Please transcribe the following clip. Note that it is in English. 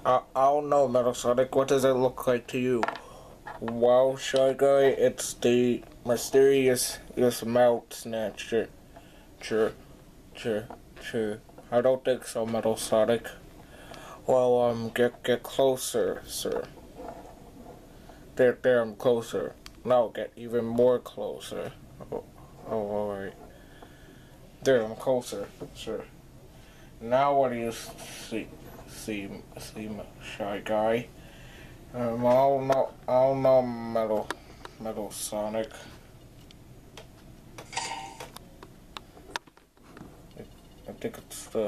I don't know, Metal Sonic. What does it look like to you? Well, Shy Guy, it's the mysterious mouth snatcher. Sure, sure, sure. I don't think so, Metal Sonic. Well, get closer, sir. There, I'm closer. Now get even more closer. Alright. There, I'm closer, sir. Now what do you see, Shy Guy? I don't know, Metal Sonic. I think it's the...